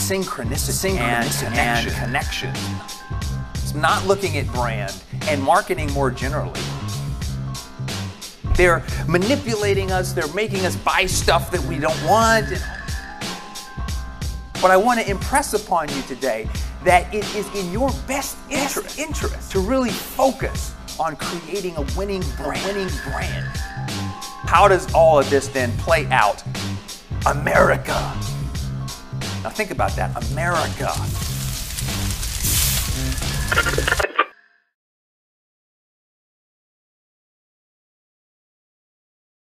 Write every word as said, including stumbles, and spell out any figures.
synchronicity, and, and connection. It's not looking at brand and marketing more generally. They're manipulating us, they're making us buy stuff that we don't want. But I want to impress upon you today that it is in your best interest, interest to really focus on creating a winning brand. winning brand. How does all of this then play out? America. Now think about that, America.